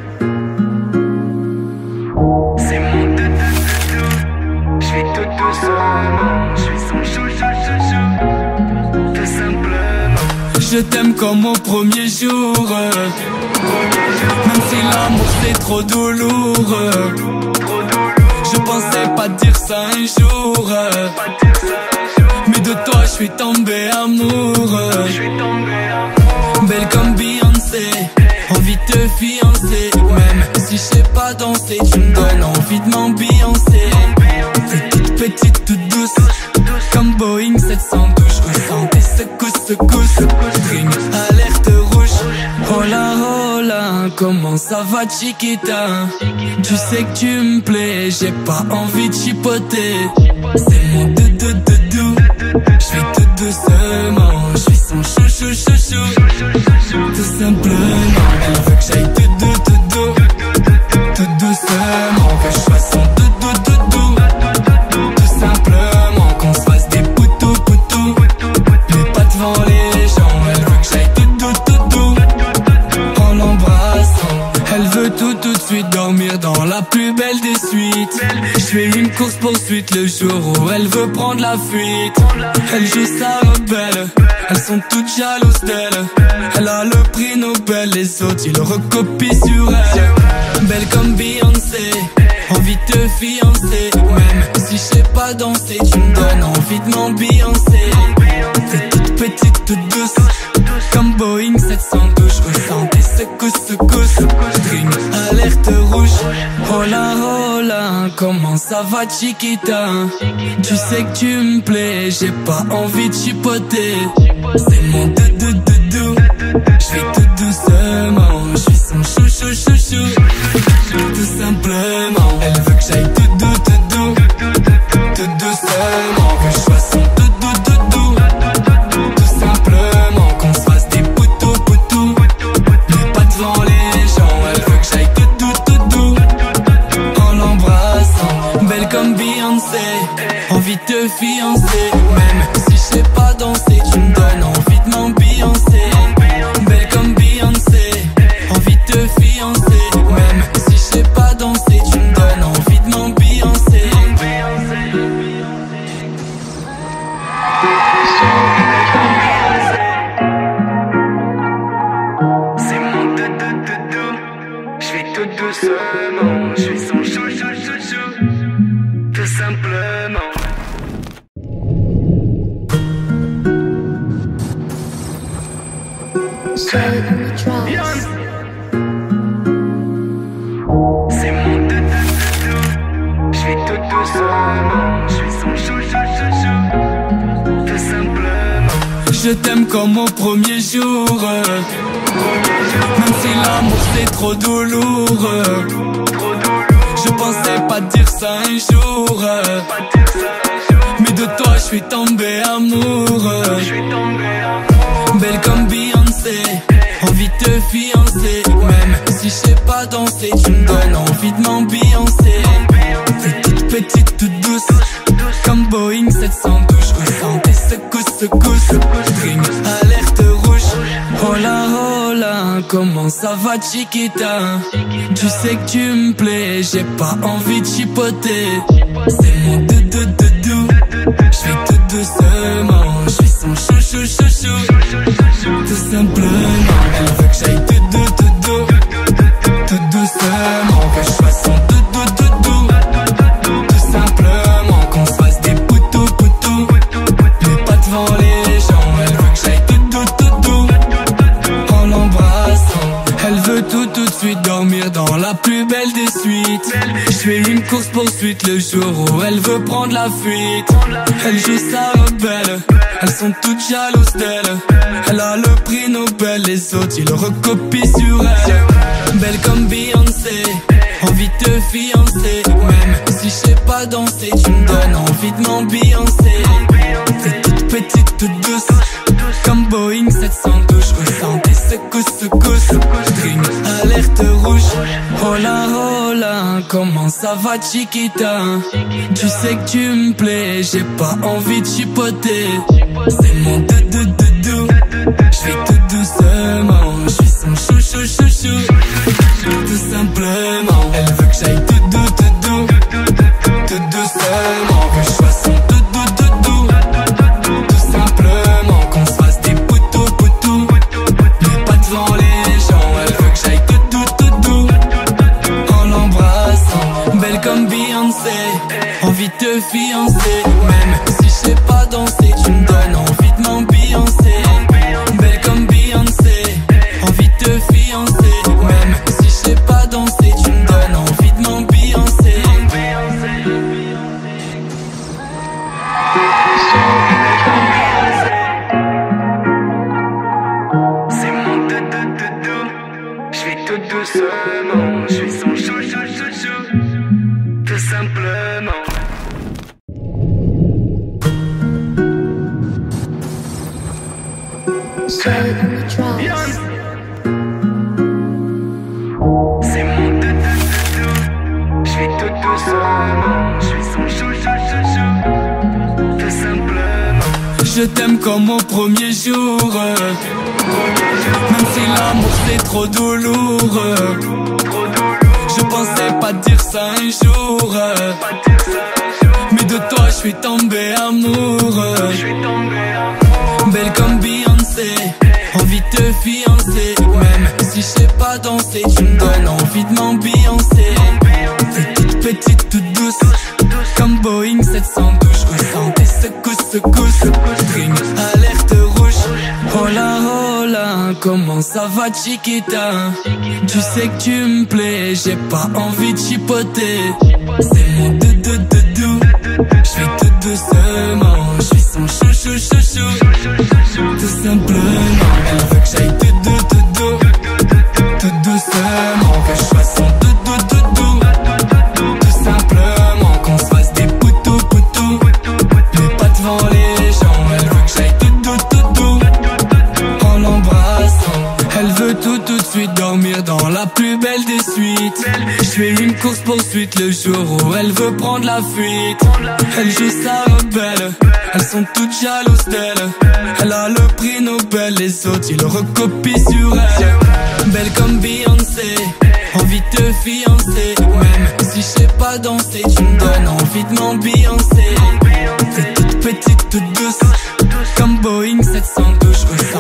C'est mon doudou doudou. Je suis tout doucement. Je suis son chou chou chou chou. Tout simplement. Je t'aime comme au premier jour. Même si l'amour c'est trop douloureux. Je pensais pas dire ça un jour. Mais de toi je suis tombé amoureux. Belle comme Beyoncé, envie de te fiancer. Même si je sais pas danser, tu me donnes envie de m'ambiancer. T'es toute petite, toute douce, comme Boeing sept cent douze. Je ressens tes secousses, secousses. String, alerte rouge. Oh là, oh là, comment ça va Chiquita? Tu sais que tu me plais, j'ai pas envie de chipoter. C'est mon doudou doudou. Je fais tout doucement, je suis son chou chou chou chou. Tout simplement, elle veut que j'aille tout doux tout doux. Tout doucement, que je sois son doudou doudou. Tout simplement, qu'on se fasse des poutous poutous. Mais pas devant les gens, elle veut que j'aille tout doux tout doux. En l'embrassant, elle veut tout tout de suite dormir dans la plus belle des suites. Je fais une course poursuite le jour où elle veut prendre la fuite. Elle joue sa rebelle, elles sont toutes jalouses d'elle. Elle a le prix Nobel, les autres ils le recopient sur elle. Belle comme Beyoncé, envie de te fiancer. Même si je sais pas danser, tu me donnes envie de m'ambiancer. T'es toute petite, toute douce, comme Boeing sept cent douze. Je ressens tes secousses, secousses. String, alerte rouge. Oh là, oh là, comment ça va Chiquita? Tu sais que tu me plais, j'ai pas envie de chipoter. C'est mon doudou doudou. Je fais tout doucement, je suis son chou chou tout doucement, je suis son chou chou chou chou, tout simplement. Jay on the tracks. C'est mon tout tout tout, je suis tout doucement, je suis son chou chou chou chou, tout simplement. Je t'aime comme au premier jour, même si l'amour c'est trop douloureux. Je pensais pas dire ça un jour, mais de toi je suis tombé amoureux. Belle comme Beyoncé, envie de te fiancer. Même si je sais pas danser, tu me donnes envie de m'ambiancer. T'es toute petite, toute douce, comme Boeing sept cent douze. Je ressens tes secousses, secousses. String, alerte rouge. Oh là, oh là, comment ça va Chiquita? Tu sais que tu me plais, j'ai pas envie de chipoter. C'est mon doudou doudou, j'fais tout doucement. J'suis son chou chou chou chou, tout simplement. Elle veut que j'aille tout doux tout doux, tout doucement. Que je sois son doudou doudou, tout simplement. Qu'on se fasse des poutous poutous, mais pas devant les gens. Elle veut que j'aille tout doux tout doux, en l'embrassant. Elle veut tout tout de suite dormir dans la plus belle des suites. Je fais une course poursuite le jour où elle veut prendre la fuite. Elle joue sa rebelle, elles sont toutes jalouses d'elle. Elle a le prix Nobel, les autres ils le recopient sur elle. Belle comme Beyoncé, envie de te fiancer. Même si je sais pas danser, tu me donnes envie de m'ambiancer. T'es toute petite, toute douce, comme Boeing sept cent douze. Je ressens tes secousses, secousses. String, alerte rouge. Oh là, oh là, comment ça va Chiquita? Tu sais que tu me plais, j'ai pas envie de chipoter. C'est mon doudou doudou, j'fais tout doucement. J'suis son chou chou chou chou, tout simplement. Elle veut que j'aille tout doux tout doux, tout doucement. Que je sois son doudou doudou, tout simplement. Qu'on se fasse des poutous poutous, mais pas devant les gens. Elle veut que j'aille tout doux tout doux, en l'embrassant. Belle comme Beyoncé, envie de te fiancer. Même si je sais pas danser, tu me donnes envie de m'ambiancer. Belle comme Beyoncé, envie de te fiancer. Même si je sais pas danser, tu me donnes envie de m'ambiancer. C'est mon tout tout tout, je suis tout doucement, je suis son chou chou chou chou, tout simplement. Jay on the tracks. C'est mon tout tout tout, je suis tout doucement, je suis son chou chou chou chou, tout simplement. Je t'aime comme au premier jour, même si l'amour c'est trop douloureux. Je pensais pas dire ça un jour, mais de toi je suis tombé amoureux. Belle comme Beyoncé, envie de te fiancer. Même si je sais pas danser, tu me donnes envie de m'ambiancer. T'es toute petite, toute douce, comme Boeing sept cent douze. Je ressens tes secousses, secousses. String, alerte rouge. Oh là, oh là, comment ça va Chiquita? Tu sais que tu me plais, j'ai pas envie de chipoter. C'est mon doudou doudou, j'fais tout doucement. J'suis son chou chou chou chou, tout simplement. Elle veut que j'aille tout doux tout doux, tout doucement. Que je sois son doudou doudou, tout simplement. Qu'on se fasse des poutous poutous, mais pas devant les gens. Elle veut que j'aille tout doux tout doux, en l'embrassant. Elle veut tout tout de suite dormir dans la plus belle des suites. Je fais une course poursuite le jour où elle veut prendre la fuite. Elle joue sa rebelle, elles sont toutes jalouses d'elle. Elle a le prix Nobel, les autres ils le recopient sur elle. Belle comme Beyoncé, envie de te fiancer. Même si je sais pas danser, tu me donnes envie de m'ambiancer. T'es toute petite, toute douce, comme Boeing sept cent douze. Je ressens tes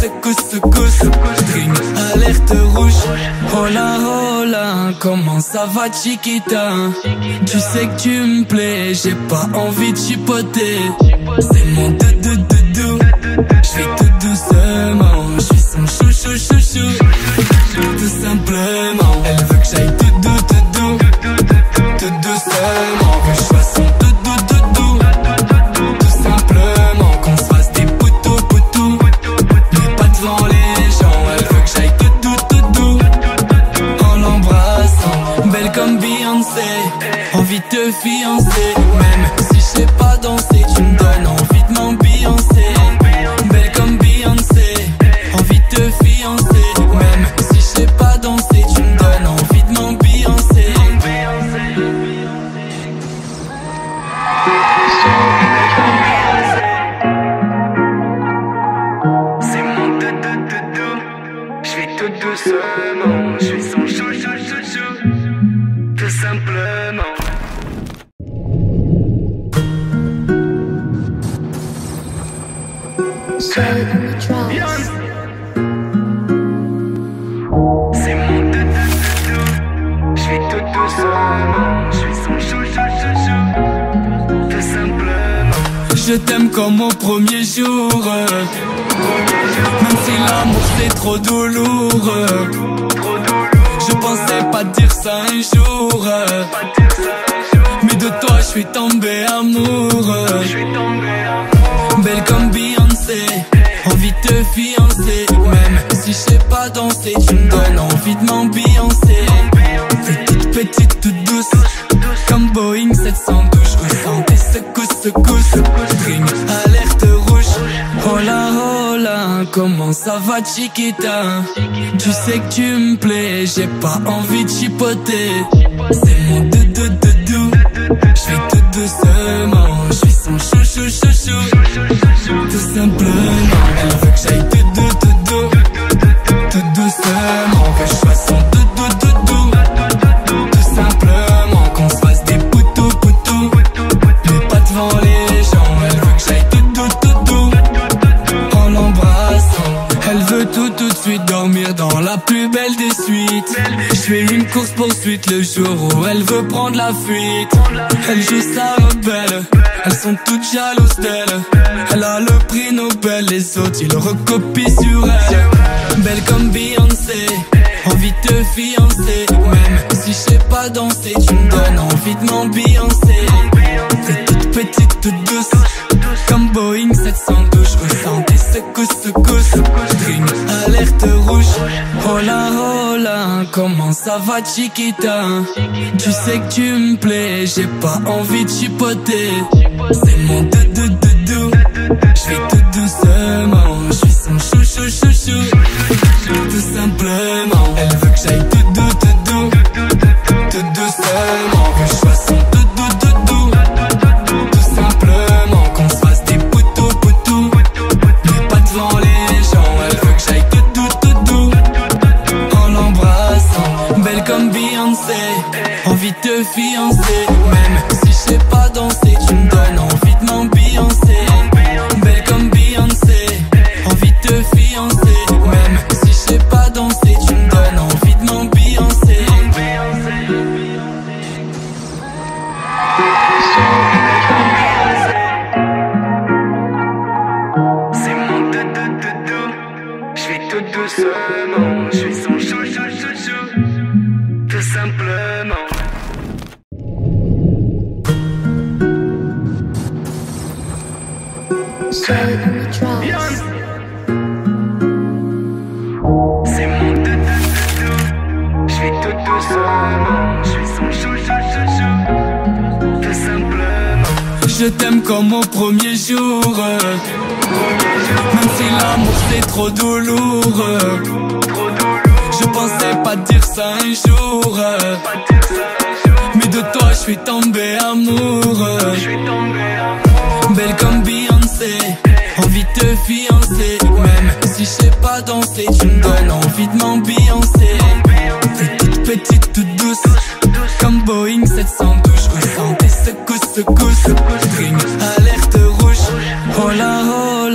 secousse, secousse. String, alerte rouge. Hola, hola, comment ça va Chiquita? Tu sais que tu me plais, j'ai pas envie de chipoter. C'est mon doudou doudou, j'fais tout doucement. J'suis son chou chou chou chou, tout simplement. Elle veut que j'aille tout doux tout doux, tout doucement. Que je sois son doudou doudou, tout simplement. Qu'on se fasse des poutous poutous, mais pas devant les gens. Elle veut que j'aille tout doux tout doux, en l'embrassant. Belle comme Beyoncé, envie de te fiancer. Même si je sais pas danser, tu me donnes envie de m'ambiancer. Belle comme Beyoncé, envie de te fiancer. Même si je sais pas danser, tu me donnes envie de m'ambiancer. C'est mon doudou doudou, j'fais tout doucement. J'suis son chou chou chou chou, tout simplement. Jay on the drums. C'est mon doudou doudou, j'fais tout doucement. J'suis son chou chou chou chou, tout simplement. Je t'aime comme au premier jour, même si l'amour c'est trop douloureux. Je pensais pas dire ça un jour, mais de toi je suis tombé amoureux. Belle comme Beyoncé, envie de te fiancer. Même si je sais pas danser, tu me donnes envie de m'ambiancer. T'es toute petite, toute douce, comme Boeing sept cent douze. Je ressens tes secousses, secousses. String, alerte rouge. Hola, hola, comment ça va Chiquita? Tu sais que tu me plais, j'ai pas envie de chipoter. C'est mon doudou doudou, j'fais tout doucement. J'suis son chou chou chou chou, tout simplement. Elle veut que j'aille tout doux tout doux, tout doucement. Que je sois son doudou doudou, tout simplement. Qu'on se fasse des poutous poutous, mais pas devant les gens. Elle veut que j'aille tout doux tout doux, en l'embrassant. Elle veut tout tout de suite dormir dans la plus belle des suites. Je fais une course poursuite le jour où elle veut prendre la fuite. Elle joue sa rebelle, elles sont toutes jalouses d'elle. Elle a le prix Nobel, les autres ils le recopient sur elle. Belle comme Beyoncé, envie de te fiancer. Même si je sais pas danser, tu me donnes envie de m'ambiancer. T'es toute petite, toute douce, comme Boeing sept cent douze. Je ressens tes secousses, secousses. String, alerte rouge. Hola, hola, comment ça va Chiquita? Tu sais que tu me plais, j'ai pas envie de chipoter. C'est mon doudou doudou, j'fais tout doucement. J'suis son chou chou chou chou, tout simplement. Elle veut que j'aille tout doux tout doux, tout doucement. Que je sois son doudou doudou, tout simplement. Qu'on se fasse des poutous poutous, mais pas devant les gens. Elle veut que j'aille tout doux tout doux, en l'embrassant. Belle comme Beyoncé, envie de te fiancer. Même si je sais pas danser, tu me donnes envie de m'ambiancer. Belle comme Beyoncé, envie de te fiancer. Même si je sais pas danser, tu me donnes envie de m'ambiancer. C'est mon doudou doudou, j'fais tout doucement. J'suis son chou chou chou chou, tout simplement. Jay on the drums. C'est mon doudou doudou, j'fais tout doucement. J'suis son chou chou chou chou, tout simplement. Je t'aime comme au premier jour, même si l'amour c'est trop douloureux. Je pensais pas dire ça un jour, mais de toi je suis tombé amoureux. Belle comme Beyoncé, envie de te fiancer. Même si je sais pas danser, tu me donnes envie de m'ambiancer. T'es toute petite, toute douce, comme Boeing sept cent douze. Je ressens tes secousses, secousses. String, alerte rouge. Hola, hola,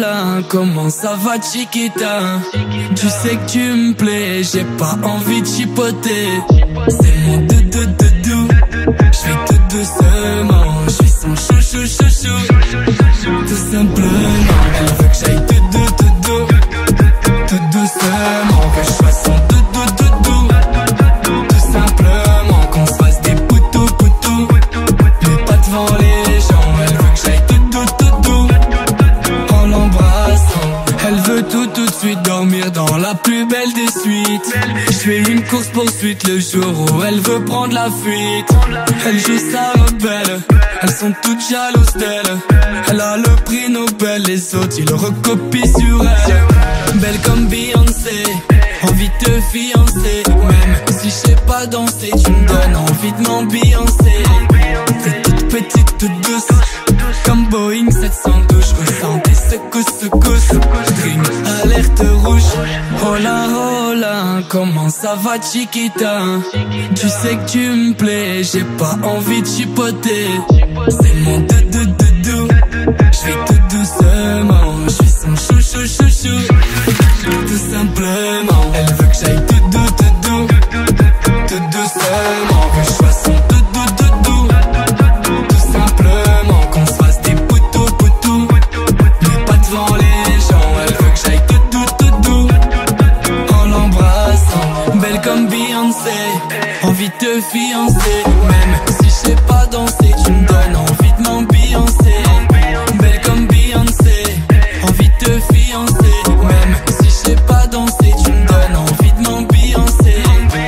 comment ça va Chiquita? Tu sais que tu me plais, j'ai pas envie de chipoter. C'est mon doudou doudou, j'fais tout doucement. J'suis son chou chou chou chou, tout simplement. Elle veut que j'aille tout doux tout doux, tout doucement. Que je sois son doudou doudou, tout simplement. Qu'on se fasse des poutous poutous, mais pas devant les gens. Elle veut que j'aille tout doux tout doux, en l'embrassant. Elle veut tout tout de suite dormir dans la plus belle des suites. Je fais une course poursuite le jour où elle veut prendre la fuite. Elle joue sa rebelle, elles sont toutes jalouses d'elle. Elle a le prix Nobel, les autres ils le recopient sur elle. Belle comme Beyoncé, envie de te fiancer. Même si je sais pas danser, tu me donnes envie de m'ambiancer. T'es toute petite, toute douce, comme Boeing sept cent douze. Ressens des secousses, secousses. Dream, alerte rouge. Oh là, oh là, comment ça va Chiquita? Tu sais que tu me plais, j'ai pas envie de chipoter. C'est mon doudou doudou, j'fais tout doucement. J'suis son chou chou chou chou, tout simplement. Elle veut que j'aille tout doux tout doux, tout doucement. Que je sois son doudou doudou, tout simplement. Qu'on se fasse des poutous poutous, mais pas devant les gens. Elle veut que j'aille tout doux tout doux, en l'embrassant. Belle comme Beyoncé, envie de te fiancer. Même si je sais pas danser, tu me donnes envie de m'ambiancer. Belle comme Beyoncé, envie de te fiancer. Même si je sais pas danser, tu me donnes envie de m'ambiancer.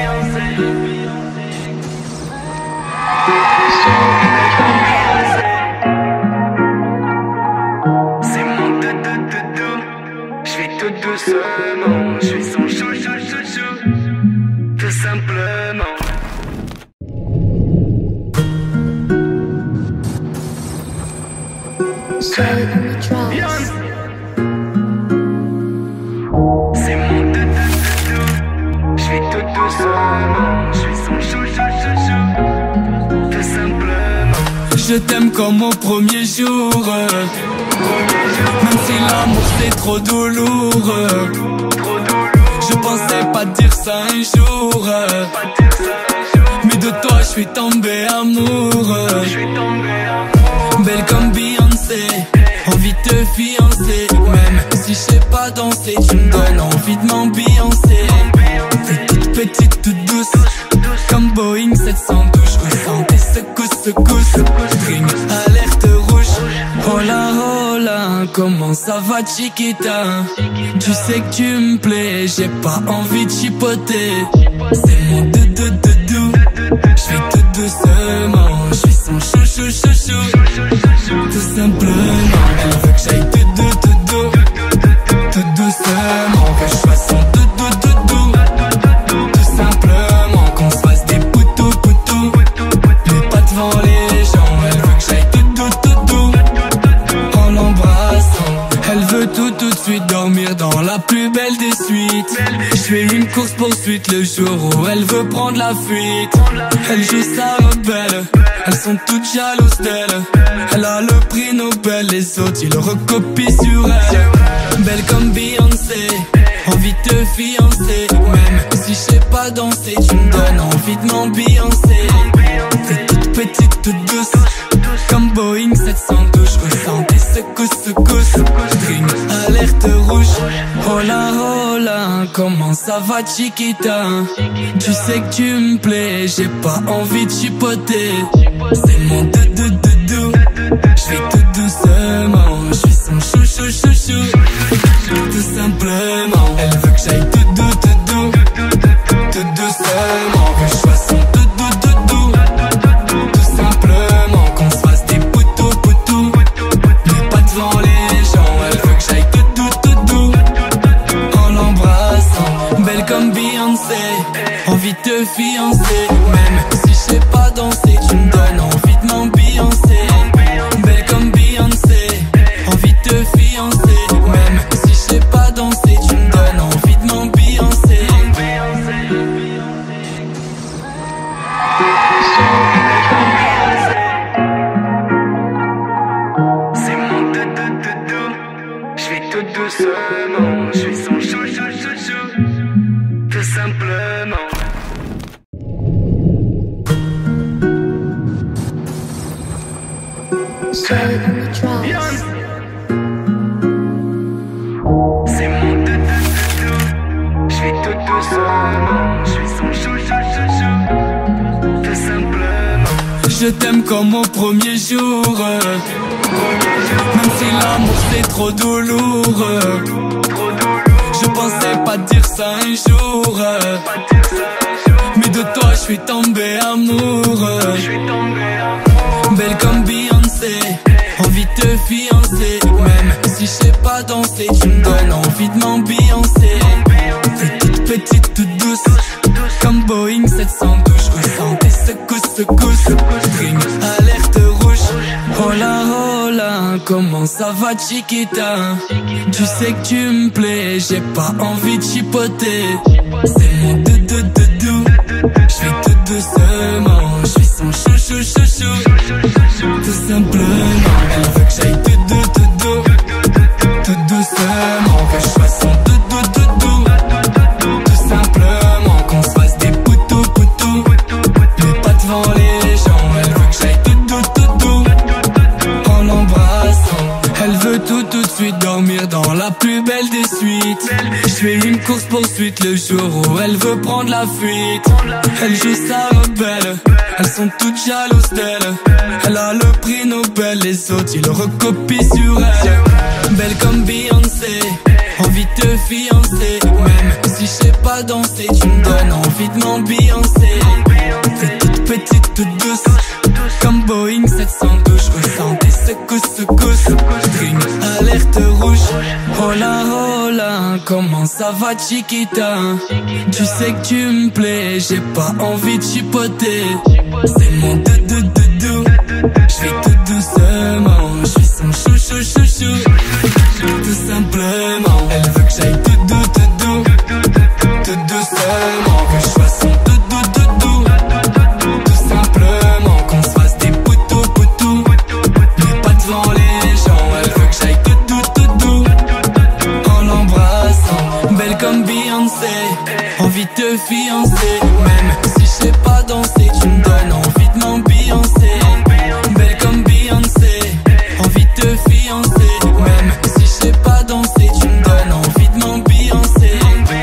C'est mon doudou doudou, j'fais tout doucement. J'suis son chou chou chou chou, tout simplement. Sway on the drums. C'est mon doudou doudou, j'fais tout doucement. J'suis son chou chou chou chou, tout simplement. Je t'aime comme au premier jour, même si l'amour c'est trop douloureux. Je pensais pas dire ça un jour, mais de toi je suis tombé amoureux. Belle comme Beyoncé, envie de te fiancer. Même si je sais pas danser, tu me donnes envie de m'ambiancer. T'es toute petite, toute douce, comme Boeing sept cent douze. Ressens des secousses, secousses. Dream, alerte rouge. Oh là, oh là, comment ça va Chiquita? Tu sais que tu me plais, j'ai pas envie de chipoter. C'est mon doudou doudou, j'fais tout doucement. J'suis son chou chou chou chou, tout simplement. Elle veut que j'aille tout doux tout doux, tout doucement. Que je sois son doudou doudou, tout simplement. Qu'on se fasse des poutous poutous, mais pas devant les gens. Elle veut que j'aille tout doux tout doux, en l'embrassant. Elle veut tout tout de suite dormir dans la plus belle des suites. Je fais une course poursuite le jour où elle veut prendre la fuite. Elle joue sa rebelle, elles sont toutes jalouses d'elle. Elle a le prix Nobel, les autres ils le recopient sur elle. Belle comme Beyoncé, envie de te fiancer. Même si je sais pas danser, tu me donnes envie de m'ambiancer. T'es toute petite, toute douce, comme Boeing sept cent douze. Ressens des secousses, secousses. Dream, alerte rouge. Oh là, oh là, comment ça va Chiquita? Tu sais que tu me plais, j'ai pas envie de chipoter. C'est mon doudou doudou, j'fais tout doucement. J'suis son chou chou chou chou, tout simplement. Elle veut que j'aille tout doux tout doux, tout doucement. Que je sois son doudou doudou, tout simplement. Qu'on se fasse des poutous poutous, mais pas devant les gens. Elle veut que j'aille tout doux tout doux, en l'embrassant. Belle comme Beyoncé, envie de te fiancer. Même si je sais pas danser, tu me donnes envie de m'ambiancer. Belle comme Beyoncé, envie de te fiancer. Même si je sais pas danser, tu me donnes envie de m'ambiancer. C'est mon doudou doudou, j'fais tout doucement. simplement. Soul on the drums. C'est mon doudou, je suis tout doucement, je suis son chou chou chou chou, tout simplement. Je t'aime comme au premier jour, même si l'amour c'est trop douloureux. Je pensais pas dire ça un jour, mais de toi je suis tombé amoureux. Belle comme Beyoncé, envie de te fiancer. Même si je sais pas danser, tu me donnes envie de m'ambiancer. T'es toute petite, toute douce, comme Boeing sept cent douze. Je ressens tes secousses, secousses. String, alerte rouge. Oh là, oh là, comment ça va Chiquita? Tu sais que tu me plais, j'ai pas envie de chipoter. C'est mon doudou, doudou. Je fais tout doucement, je suis son chou chou chou chou. Tout simplement, elle veut que j'aille tout doux, tout doux, tout doucement, que je sois son doudou, doudou. Tout simplement, qu'on se fasse des poutous, poutous, mais pas devant les gens. Elle veut que j'aille tout doux, tout doux, en l'embrassant. Elle veut tout, tout de suite dormir dans la plus belle des suites. Je fais une course poursuite le jour où elle veut prendre la fuite. Elle joue sa rebelle, elles sont toutes jalouses d'elle. Elle a le prix Nobel, les autres ils le recopient sur elle. Belle comme Beyoncé, envie de te fiancer. Même si je sais pas danser, tu me donnes envie de m'ambiancer. T'es toute petite, toute douce, comme Boeing sept cent douze. Je ressens tes secousses, secousses. String, alerte rouge. Oh là, oh là, comment ça va Chiquita? Tu sais que tu me plais, j'ai pas envie de chipoter. C'est mon doudou, doudou. Je fais tout doucement, je suis son chou chou chou chou. Tout simplement, elle veut que j'aille tout doux, tout doux, tout doucement, que je sois son doudou, doudou. Tout simplement, qu'on se fasse des poutous, poutous, mais pas devant les gens. Elle veut que j'aille tout doux, tout doux, en l'embrassant. Belle comme Beyoncé, envie de te fiancer. Même si je sais pas danser, tu me donnes envie de m'ambiancer. Belle comme Beyoncé, envie de te fiancer. Même si je sais pas danser, tu me donnes envie de m'ambiancer.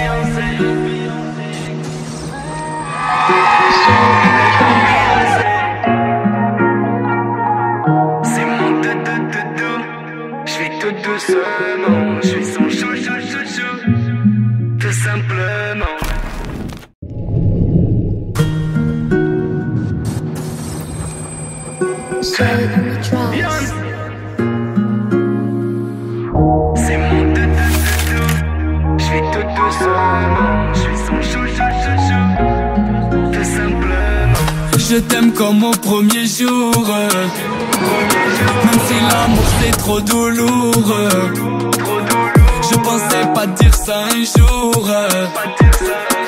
C'est mon doudou, doudou, je suis tout doucement, je suis son chou chou chou chou, tout simplement. Soul on the drums. C'est mon doudou, doudou, je suis tout doucement, je suis son chou chou chou chou, tout simplement. Je t'aime comme au premier jour, même si l'amour c'est trop douloureux. Je pensais pas dire ça un jour,